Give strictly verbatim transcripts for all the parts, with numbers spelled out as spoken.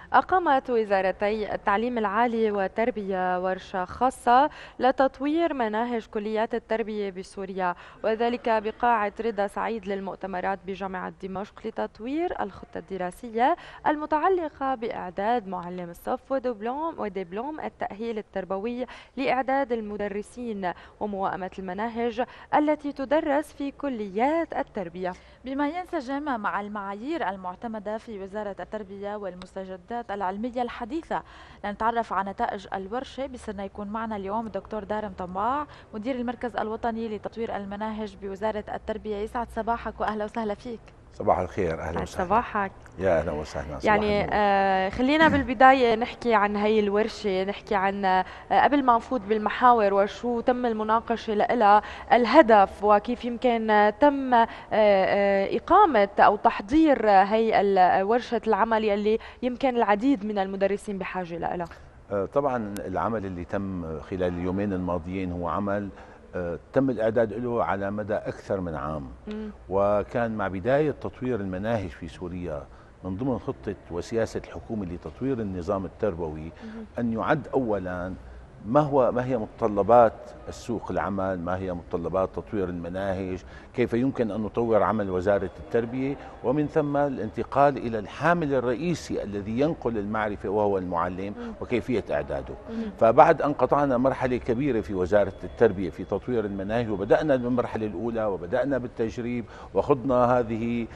أقامت وزارتي التعليم العالي والتربية ورشة خاصة لتطوير مناهج كليات التربية بسوريا، وذلك بقاعة رضا سعيد للمؤتمرات بجامعة دمشق لتطوير الخطة الدراسية المتعلقة بإعداد معلم الصف ودبلوم ودبلوم التأهيل التربوي لإعداد المدرسين وموائمة المناهج التي تدرس في كليات التربية. بما ينسجم مع المعايير المعتمدة في وزارة التربية والمستجدات العلمية الحديثة. لنتعرف على نتائج الورشة بصرنا يكون معنا اليوم الدكتور دارم طماع، مدير المركز الوطني لتطوير المناهج بوزارة التربية. يسعد صباحك وأهلا وسهلا فيك. صباح الخير، اهلا سعد وسهلا. صباحك. يا اهلا وسهلا، صباح يعني النور. آه خلينا بالبداية نحكي عن هي الورشة، نحكي عن آه قبل ما نفوت بالمحاور وشو تم المناقشة لها، الهدف وكيف يمكن آه تم آه آه إقامة أو تحضير آه هي ال- ورشة العمل اللي يمكن العديد من المدرسين بحاجة لها. آه، طبعا العمل اللي تم خلال اليومين الماضيين هو عمل آه، تم الاعداد له على مدى اكثر من عام، مم. وكان مع بدايه تطوير المناهج في سوريا من ضمن خطه وسياسه الحكومه لتطوير النظام التربوي مم. ان يعد اولا ما هو ما هي متطلبات السوق العمل، ما هي متطلبات تطوير المناهج، كيف يمكن أن نطور عمل وزارة التربية، ومن ثم الانتقال إلى الحامل الرئيسي الذي ينقل المعرفة وهو المعلم مم. وكيفية إعداده. مم. فبعد أن قطعنا مرحلة كبيرة في وزارة التربية في تطوير المناهج وبدأنا بالمرحلة الأولى وبدأنا بالتجريب وخضنا هذه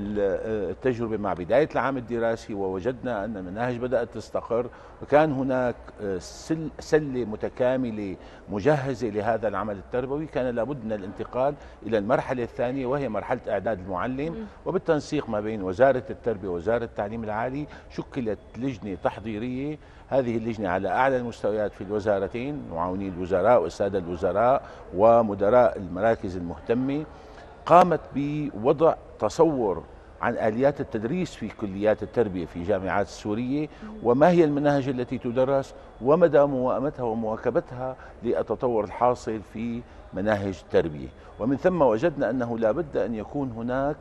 التجربة مع بداية العام الدراسي، ووجدنا أن المناهج بدأت تستقر، وكان هناك سل سلة متكاملة مجهزة لهذا العمل التربوي. كان لابد من الانتقال إلى المرحلة الثانية وهي مرحلة إعداد المعلم، مم. وبالتنسيق ما بين وزارة التربية ووزارة التعليم العالي شكلت لجنة تحضيرية. هذه اللجنة على أعلى المستويات في الوزارتين، معاوني الوزراء والسادة الوزراء ومدراء المراكز المهتمة، قامت بوضع تصور عن آليات التدريس في كليات التربية في جامعات السورية، وما هي المناهج التي تدرس ومدى موائمتها ومواكبتها للتطور الحاصل في مناهج التربية. ومن ثم وجدنا أنه لا بد أن يكون هناك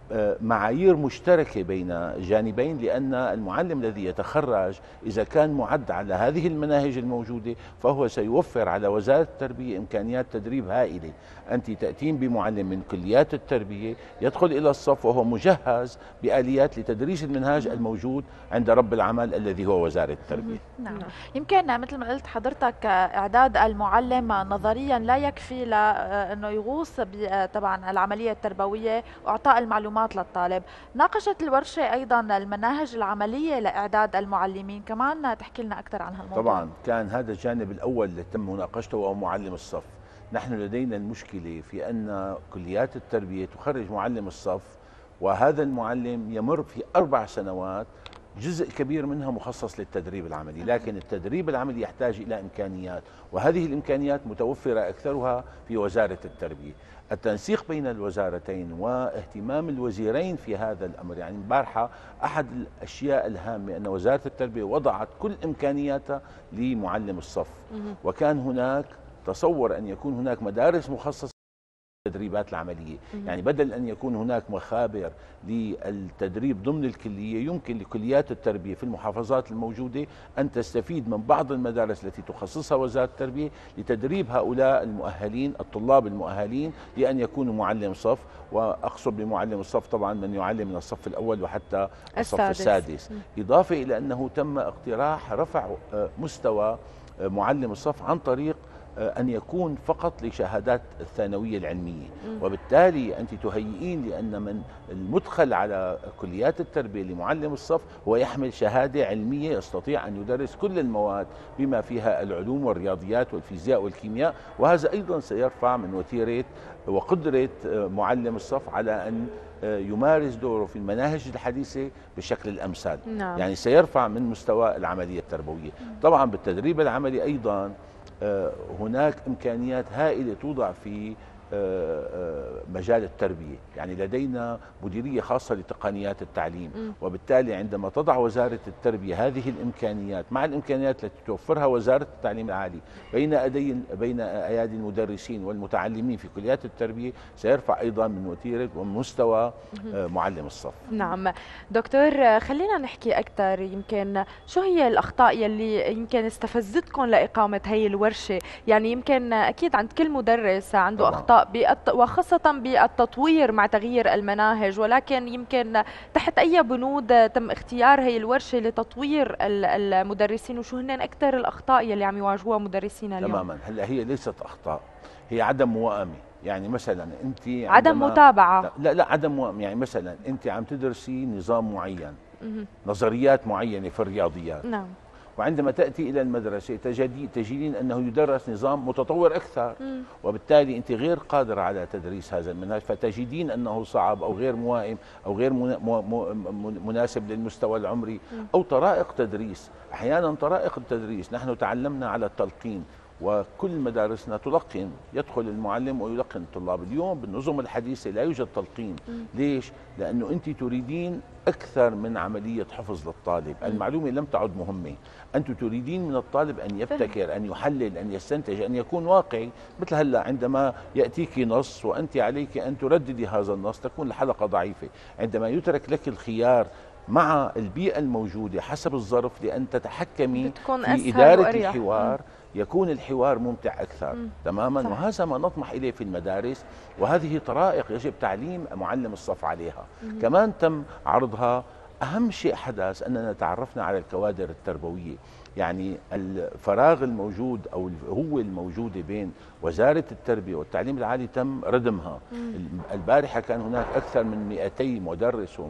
معايير مشتركة بين جانبين، لأن المعلم الذي يتخرج إذا كان معد على هذه المناهج الموجودة فهو سيوفر على وزارة التربية إمكانيات تدريب هائلة. أنت تأتين بمعلم من كليات التربية يدخل إلى الصف وهو مجهز بآليات لتدريس المنهاج الموجود عند رب العمل الذي هو وزارة التربية. نعم. يمكن مثل ما قلت حضرتك إعداد المعلم نظريا لا يكفي لأنه يغوص طبعا العملية التربوية وإعطاء المعلومات للطالب. ناقشت الورشة أيضا المناهج العملية لإعداد المعلمين، كمان تحكي لنا أكثر عن هالموضوع. طبعا كان هذا الجانب الأول اللي تم مناقشته وهو معلم الصف. نحن لدينا المشكلة في أن كليات التربية تخرج معلم الصف، وهذا المعلم يمر في أربع سنوات جزء كبير منها مخصص للتدريب العملي، لكن التدريب العملي يحتاج إلى إمكانيات، وهذه الإمكانيات متوفرة أكثرها في وزارة التربية. التنسيق بين الوزارتين واهتمام الوزيرين في هذا الأمر، يعني امبارحة أحد الأشياء الهامة أن وزارة التربية وضعت كل إمكانياتها لمعلم الصف، وكان هناك تصور أن يكون هناك مدارس مخصصة التدريبات العملية. يعني بدل أن يكون هناك مخابر للتدريب ضمن الكلية، يمكن لكليات التربية في المحافظات الموجودة أن تستفيد من بعض المدارس التي تخصصها وزارة التربية لتدريب هؤلاء المؤهلين، الطلاب المؤهلين لأن يكونوا معلم صف. وأقصد بمعلم الصف طبعا من يعلم من الصف الأول وحتى الصف السادس. السادس. إضافة إلى أنه تم اقتراح رفع مستوى معلم الصف عن طريق أن يكون فقط لشهادات الثانوية العلمية، وبالتالي أنت تهيئين لأن من المدخل على كليات التربية لمعلم الصف هو يحمل شهادة علمية يستطيع أن يدرس كل المواد بما فيها العلوم والرياضيات والفيزياء والكيمياء، وهذا أيضا سيرفع من وتيرة وقدرة معلم الصف على أن يمارس دوره في المناهج الحديثة بالشكل الأمثل. نعم. يعني سيرفع من مستوى العملية التربوية. طبعا بالتدريب العملي أيضا هناك إمكانيات هائلة توضع في مجال التربية. يعني لدينا مديرية خاصة لتقنيات التعليم، وبالتالي عندما تضع وزارة التربية هذه الإمكانيات مع الإمكانيات التي توفرها وزارة التعليم العالي بين أيدي بين أيادي المدرسين والمتعلمين في كليات التربية، سيرفع أيضا من وتيرة ومستوى معلم الصف. نعم دكتور، خلينا نحكي أكثر، يمكن شو هي الأخطاء يلي يمكن استفزتكم لإقامة هي الورشة؟ يعني يمكن أكيد عند كل مدرس عنده طبعا أخطاء بالت... وخاصة بالتطوير مع تغيير المناهج، ولكن يمكن تحت أي بنود تم اختيار هي الورشة لتطوير المدرسين، وشو هن أكثر الأخطاء يلي عم يواجهوها مدرسينا اليوم؟ تماما. هلا هي ليست أخطاء، هي عدم موائمة. يعني مثلا انت عدم متابعه، لا لا عدم موائمة. يعني مثلا انت عم تدرسي نظام معين، نظريات معينه في الرياضيات، نعم، وعندما تاتي الى المدرسه تجدي تجدين انه يدرس نظام متطور اكثر، مم. وبالتالي انت غير قادره على تدريس هذا المنهج، فتجدين انه صعب او غير موائم او غير مناسب للمستوى العمري، مم. او طرائق تدريس. احيانا طرائق التدريس، نحن تعلمنا على التلقين، وكل مدارسنا تلقن، يدخل المعلم ويلقن الطلاب. اليوم بالنظم الحديثة لا يوجد تلقين. م. ليش؟ لأنه أنت تريدين أكثر من عملية حفظ للطالب. م. المعلومة لم تعد مهمة، أنت تريدين من الطالب أن يبتكر، أن يحلل، أن يستنتج، أن يكون واقعي. مثل هلأ عندما يأتيك نص وأنت عليك أن ترددي هذا النص، تكون الحلقة ضعيفة. عندما يترك لك الخيار مع البيئة الموجودة حسب الظرف لأن تتحكمي في إدارة الحوار، يكون الحوار ممتع أكثر. مم. تماما. صح. وهذا ما نطمح إليه في المدارس، وهذه طرائق يجب تعليم معلم الصف عليها. مم. كمان تم عرضها. أهم شيء حدث أننا تعرفنا على الكوادر التربوية. يعني الفراغ الموجود أو هو الموجودة بين وزارة التربية والتعليم العالي تم ردمها. مم. البارحة كان هناك أكثر من مئتي مدرس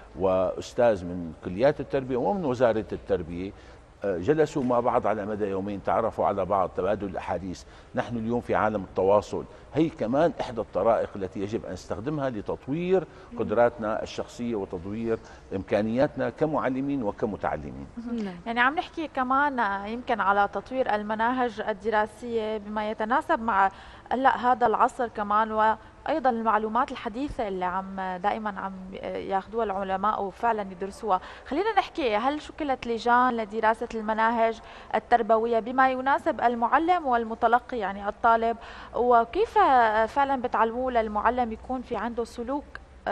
وأستاذ من كليات التربية ومن وزارة التربية، جلسوا مع بعض على مدى يومين، تعرفوا على بعض، تبادل الأحاديث. نحن اليوم في عالم التواصل، هي كمان إحدى الطرائق التي يجب أن نستخدمها لتطوير قدراتنا الشخصية وتطوير إمكانياتنا كمعلمين وكمتعلمين. يعني عم نحكي كمان يمكن على تطوير المناهج الدراسية بما يتناسب مع هلا هذا العصر كمان، وايضا المعلومات الحديثه اللي عم دائما عم ياخذوها العلماء وفعلا يدرسوها. خلينا نحكي، هل شكلت لجان لدراسه المناهج التربويه بما يناسب المعلم والمتلقي يعني الطالب، وكيف فعلا بتعلموه للمعلم يكون في عنده سلوك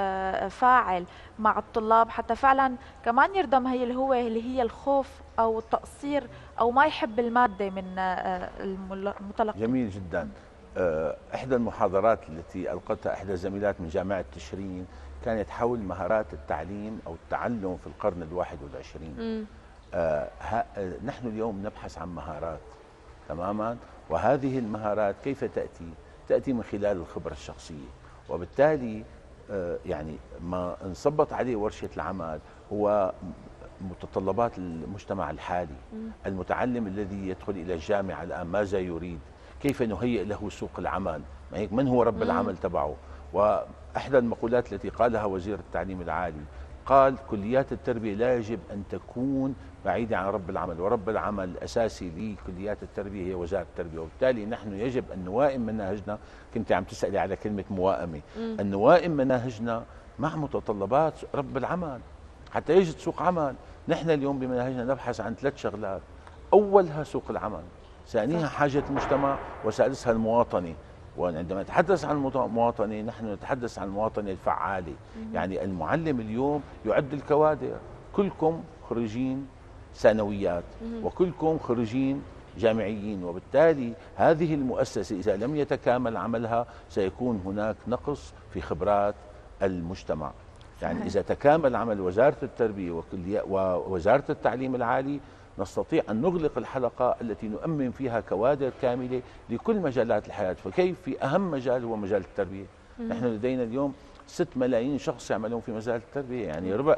فاعل مع الطلاب حتى فعلا كمان يردم هي الهوة اللي هي الخوف او التقصير او ما يحب الماده من المتلقي؟ جميل جدا. إحدى المحاضرات التي ألقتها إحدى الزميلات من جامعة تشرين كانت حول مهارات التعليم أو التعلم في القرن الواحد والعشرين. آه نحن اليوم نبحث عن مهارات، تماما، وهذه المهارات كيف تأتي؟ تأتي من خلال الخبرة الشخصية. وبالتالي آه يعني ما انصبت عليه ورشة العمل هو متطلبات المجتمع الحالي. المتعلم الذي يدخل إلى الجامعة الآن ماذا يريد؟ كيف نهيئ له سوق العمل؟ ما هيك من هو رب العمل تبعه؟ وأحدى المقولات التي قالها وزير التعليم العالي قال كليات التربية لا يجب أن تكون بعيدة عن رب العمل، ورب العمل الأساسي لكليات التربية هي وزارة التربية. وبالتالي نحن يجب أن نوائم مناهجنا. كنت عم تسألي على كلمة موائمة، أن نوائم مناهجنا مع متطلبات رب العمل حتى يجد سوق عمل. نحن اليوم بمناهجنا نبحث عن ثلاث شغلات، أولها سوق العمل، ثانيها حاجة المجتمع، وثالثها المواطنة. وعندما نتحدث عن المواطنة نحن نتحدث عن المواطنة الفعالة. يعني المعلم اليوم يعد الكوادر، كلكم خريجين ثانويات وكلكم خريجين جامعيين، وبالتالي هذه المؤسسة إذا لم يتكامل عملها سيكون هناك نقص في خبرات المجتمع. يعني إذا تكامل عمل وزارة التربية ووزارة التعليم العالي نستطيع أن نغلق الحلقة التي نؤمن فيها كوادر كاملة لكل مجالات الحياة. فكيف في أهم مجال هو مجال التربية. نحن لدينا اليوم ست ملايين شخص يعملون في مجال التربية، يعني ربع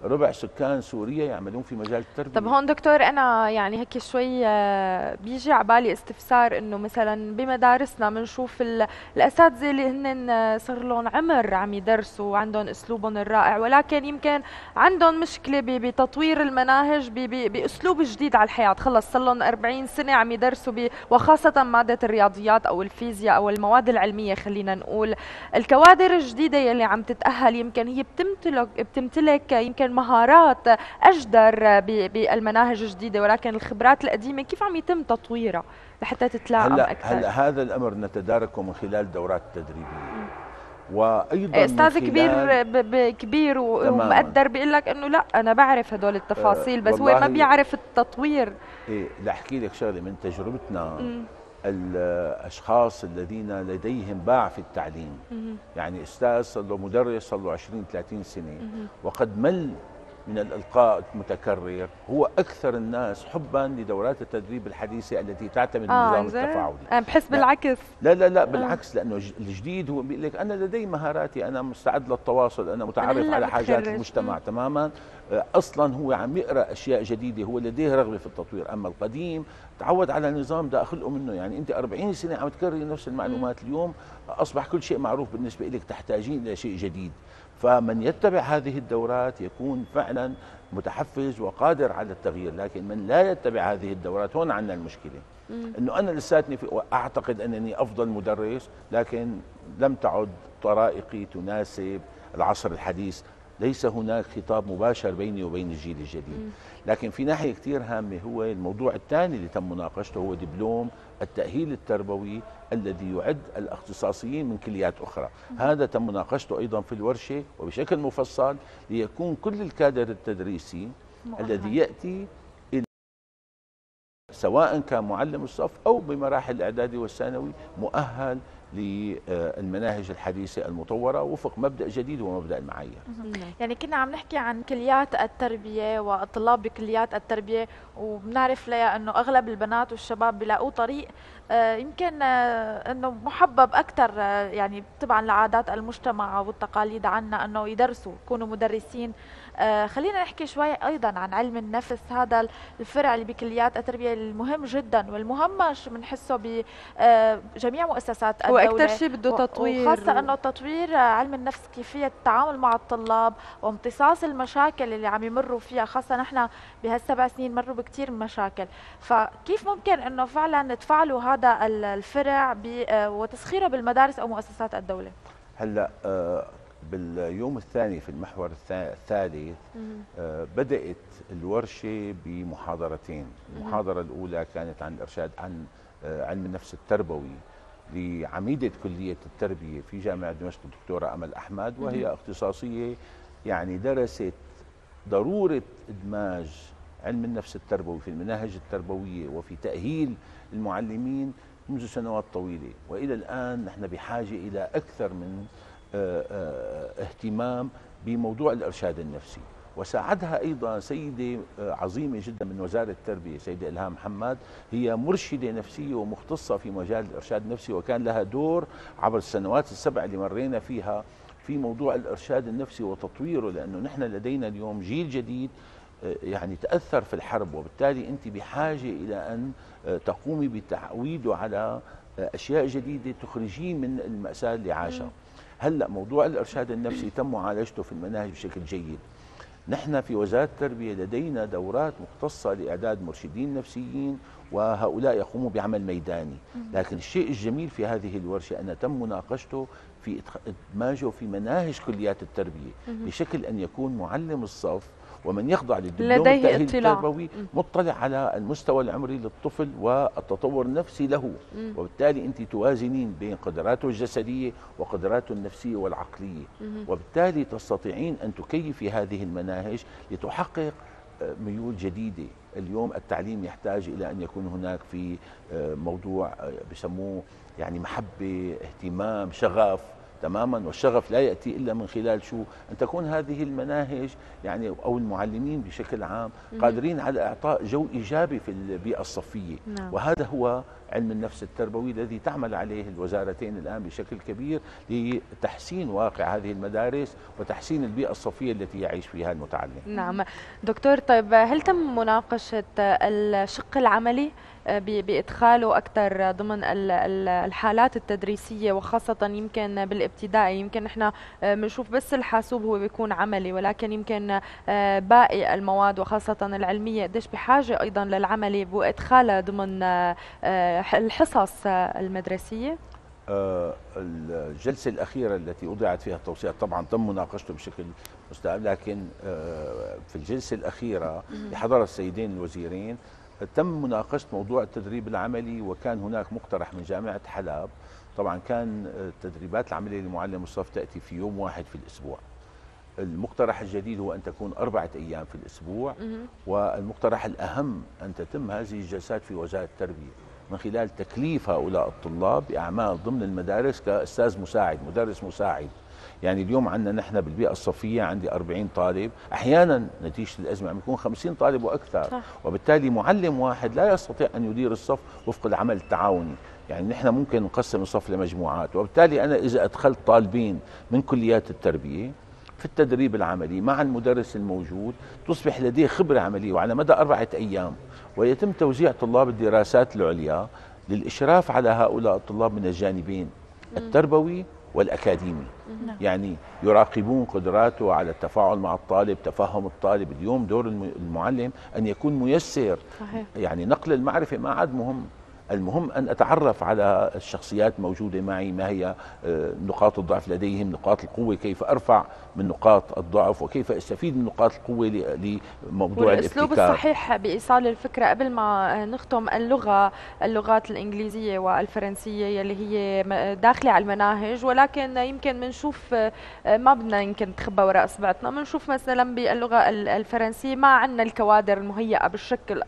ربع سكان سوريا يعملون في مجال التربيه. طب هون دكتور انا يعني هيك شوي آه، بيجي على بالي استفسار، انه مثلا بمدارسنا بنشوف الاساتذه اللي هن صار لهم عمر عم يدرسوا وعندهم اسلوبهم الرائع، ولكن يمكن عندهم مشكله بتطوير المناهج باسلوب جديد على الحياه، خلص صار لهم أربعين سنه عم يدرسوا وخاصه ماده الرياضيات او الفيزياء او المواد العلميه. خلينا نقول الكوادر الجديده يلي عم تتاهل يمكن هي بتمتلك بتمتلك يمكن مهارات اجدر بالمناهج الجديده، ولكن الخبرات القديمه كيف عم يتم تطويرها لحتى تتلائم هلا اكثر؟ هلا هذا الامر نتداركه من خلال دورات تدريبيه. وايضا استاذ كبير ب ب كبير ومقدر بيقول لك انه لا انا بعرف هدول التفاصيل، بس هو ما بيعرف التطوير. ايه لاحكي لك شغله من تجربتنا. م. الاشخاص الذين لديهم باع في التعليم، م. يعني استاذ صار له مدرس صار له عشرين ثلاثين سنه، م. وقد مل من الالقاء المتكرر، هو اكثر الناس حبا لدورات التدريب الحديثه التي تعتمد آه النظام التفاعلي. انا بحس بالعكس. لا لا لا بالعكس، آه. لانه الجديد هو بيقول لك انا لدي مهاراتي، انا مستعد للتواصل، انا متعرف على حاجات المجتمع. م. تماما. اصلا هو عم يقرا اشياء جديده، هو لديه رغبه في التطوير. اما القديم تعود على نظام دا اخلقه منه، يعني انت أربعين سنه عم تكرري نفس المعلومات. م. اليوم اصبح كل شيء معروف بالنسبه لك، تحتاجين الى شيء جديد. فمن يتبع هذه الدورات يكون فعلا متحفز وقادر على التغيير، لكن من لا يتبع هذه الدورات هون عندنا المشكله. مم. انه انا لساتني اعتقد انني افضل مدرس، لكن لم تعد طرائقي تناسب العصر الحديث. ليس هناك خطاب مباشر بيني وبين الجيل الجديد. مم. لكن في ناحيه كثير هامه هو الموضوع الثاني اللي تم مناقشته، هو دبلوم التأهيل التربوي الذي يعد الاختصاصيين من كليات أخرى. م. هذا تم مناقشته أيضا في الورشة وبشكل مفصل، ليكون كل الكادر التدريسي مؤهل. الذي يأتي سواء كان معلم الصف أو بمراحل الإعدادي والثانوي مؤهل للمناهج الحديثة المطورة وفق مبدأ جديد ومبدأ المعايير. يعني كنا عم نحكي عن كليات التربية والطلاب بكليات التربية، وبنعرف ليا أنه أغلب البنات والشباب بيلاقوا طريق يمكن أنه محبب أكثر، يعني طبعا لعادات المجتمع والتقاليد عنا أنه يدرسوا يكونوا مدرسين. خلينا نحكي شوي أيضا عن علم النفس، هذا الفرع اللي بكليات التربية المهم جدا والمهمش بنحسه بجميع مؤسسات الدولة، وأكثر شيء بده تطوير، وخاصة أنه تطوير علم النفس، كيفية التعامل مع الطلاب وامتصاص المشاكل اللي عم يمروا فيها، خاصة نحن بهالسبع سنين مروا بكثير من مشاكل. فكيف ممكن أنه فعلا تفعلوا هذا الفرع وتسخيره بالمدارس أو مؤسسات الدولة؟ هلا باليوم الثاني في المحور الثالث بدأت الورشة بمحاضرتين. المحاضرة الأولى كانت عن الإرشاد عن علم النفس التربوي لعميدة كلية التربية في جامعة دمشق الدكتورة أمل أحمد، وهي اختصاصية يعني درست ضرورة إدماج علم النفس التربوي في المناهج التربوية وفي تأهيل المعلمين منذ سنوات طويلة، وإلى الآن نحن بحاجة إلى أكثر من اهتمام بموضوع الإرشاد النفسي. وساعدها أيضا سيدة عظيمة جدا من وزارة التربية، سيدة إلهام محمد، هي مرشدة نفسية ومختصة في مجال الإرشاد النفسي، وكان لها دور عبر السنوات السبع اللي مرينا فيها في موضوع الإرشاد النفسي وتطويره، لأنه نحن لدينا اليوم جيل جديد يعني تأثر في الحرب، وبالتالي أنت بحاجة إلى أن تقومي بتعويده على أشياء جديدة تخرجيه من المأساة اللي عاشها. هلأ موضوع الإرشاد النفسي تم معالجته في المناهج بشكل جيد. نحن في وزارة التربية لدينا دورات مختصة لإعداد مرشدين نفسيين، وهؤلاء يقوموا بعمل ميداني. لكن الشيء الجميل في هذه الورشة أن تم مناقشته في إدماجه في مناهج كليات التربية بشكل أن يكون معلم الصف ومن يخضع للدبلوم التأهيل التربوي مطلع على المستوى العمري للطفل والتطور النفسي له، م. وبالتالي أنت توازنين بين قدراته الجسدية وقدراته النفسية والعقلية، م. وبالتالي تستطيعين أن تكيفي هذه المناهج لتحقق ميول جديدة. اليوم التعليم يحتاج إلى أن يكون هناك في موضوع بسموه يعني محبة، اهتمام، شغف تماما، والشغف لا يأتي إلا من خلال شو؟ أن تكون هذه المناهج يعني أو المعلمين بشكل عام قادرين على إعطاء جو إيجابي في البيئة الصفية. نعم. وهذا هو علم النفس التربوي الذي تعمل عليه الوزارتين الآن بشكل كبير لتحسين واقع هذه المدارس وتحسين البيئة الصفية التي يعيش فيها المتعلم. نعم دكتور، طيب هل تم مناقشة الشق العملي بإدخاله أكثر ضمن الحالات التدريسية، وخاصة يمكن بالابتدائي؟ يمكن نحن بنشوف بس الحاسوب هو بيكون عملي، ولكن يمكن باقي المواد وخاصة العلمية قديش بحاجة أيضا للعملي وإدخالها ضمن الحصص المدرسية؟ الجلسة الأخيرة التي وضعت فيها التوصيات طبعا تم مناقشته بشكل مستقل، لكن في الجلسة الأخيرة بحضر السيدين الوزيرين تم مناقشة موضوع التدريب العملي، وكان هناك مقترح من جامعة حلب. طبعا كان التدريبات العملية لمعلم الصف تأتي في يوم واحد في الأسبوع. المقترح الجديد هو أن تكون أربعة أيام في الأسبوع، والمقترح الأهم أن تتم هذه الجلسات في وزارة التربية من خلال تكليف هؤلاء الطلاب بأعمال ضمن المدارس كأستاذ مساعد، مدرس مساعد. يعني اليوم عندنا نحن بالبيئة الصفية عندي أربعين طالب، أحيانا نتيجة الأزمة عم يكون خمسين طالب وأكثر، صح. وبالتالي معلم واحد لا يستطيع أن يدير الصف وفق العمل التعاوني. يعني نحن ممكن نقسم الصف لمجموعات، وبالتالي أنا إذا أدخلت طالبين من كليات التربية في التدريب العملي مع المدرس الموجود تصبح لديه خبرة عملية وعلى مدى أربعة أيام، ويتم توزيع طلاب الدراسات العليا للإشراف على هؤلاء الطلاب من الجانبين التربوي والأكاديمي. يعني يراقبون قدراته على التفاعل مع الطالب، تفهم الطالب. اليوم دور المعلم أن يكون ميسر، صحيح. يعني نقل المعرفة ما عاد مهم، المهم أن أتعرف على الشخصيات الموجودة معي، ما هي نقاط الضعف لديهم، نقاط القوة، كيف أرفع من نقاط الضعف وكيف أستفيد من نقاط القوة لموضوع الابتكار. والأسلوب الصحيح بإيصال الفكرة. قبل ما نختم، اللغة اللغات الإنجليزية والفرنسية يلي هي داخلة على المناهج، ولكن يمكن بنشوف ما بدنا يمكن نتخبى وراء اصبعتنا، بنشوف مثلا باللغة الفرنسية ما عندنا الكوادر المهيئة بالشكل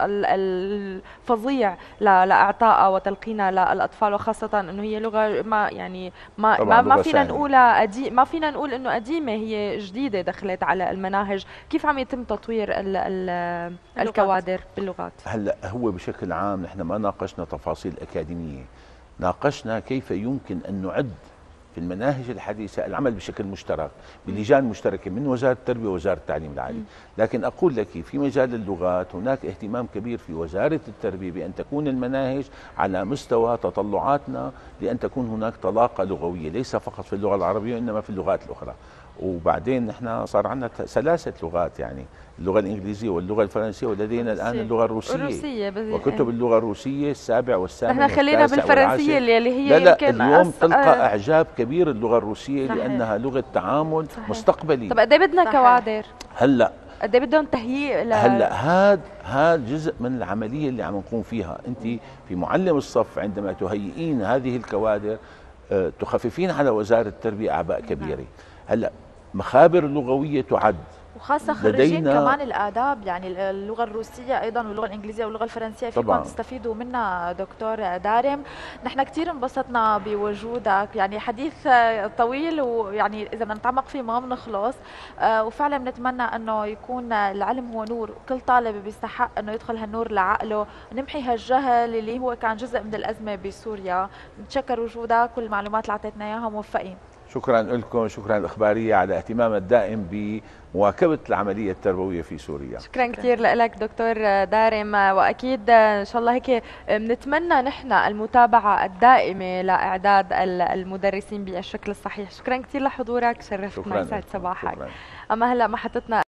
الفظيع لإعطاء وتلقينها للاطفال، وخاصه انه هي لغه ما يعني ما ما, ما فينا نقولها أدي ما فينا نقول انه قديمه، هي جديده دخلت على المناهج. كيف عم يتم تطوير ال ال الكوادر باللغات؟ هلا هو بشكل عام نحن ما ناقشنا تفاصيل اكاديميه، ناقشنا كيف يمكن ان نعد في المناهج الحديثة العمل بشكل مشترك بلجان مشتركة من وزارة التربية ووزارة التعليم العالي. لكن أقول لك في مجال اللغات هناك اهتمام كبير في وزارة التربية بأن تكون المناهج على مستوى تطلعاتنا، لأن تكون هناك طلاقة لغوية ليس فقط في اللغة العربية وإنما في اللغات الأخرى. وبعدين نحن صار عندنا ثلاثة لغات، يعني اللغة الإنجليزية واللغة الفرنسية ولدينا الآن اللغة الروسية, الروسية وكتب اللغة الروسية السابع والثامن نحن خلينا بالفرنسية اللي هي لا لا يمكن اليوم تلقى إعجاب كبير اللغة الروسية، صحيح. لأنها لغة تعامل، صحيح. مستقبلي. طب قد ايه بدنا كوادر؟ هلا قد ايه بدهم تهيئ ل... هلا هذا هذا جزء من العملية اللي عم نقوم فيها. أنت في معلم الصف عندما تهيئين هذه الكوادر تخففين على وزارة التربية أعباء كبيرة. هلا مخابر اللغوية تعد، وخاصة خريجين كمان الآداب، يعني اللغة الروسية أيضا واللغة الإنجليزية واللغة الفرنسية فيكم تستفيدوا منها دكتور دارم. نحن كثير انبسطنا بوجودك، يعني حديث طويل ويعني إذا بدنا نتعمق فيه ما بنخلص، وفعلا بنتمنى أنه يكون العلم هو نور، وكل طالب بيستحق أنه يدخل هالنور لعقله، نمحي هالجهل اللي هو كان جزء من الأزمة بسوريا. نتشكر وجودك والمعلومات اللي أعطيتنا إياها، موفقين. شكرا لكم، شكرا الإخبارية على اهتمامها الدائم بمواكبة العملية التربوية في سوريا. شكرا كثير لك دكتور دارم، وأكيد إن شاء الله هيك بنتمنى نحن المتابعة الدائمة لإعداد المدرسين بالشكل الصحيح. شكرا كثير لحضورك، شرفتنا، يسعد صباحك. أما هلا محطتنا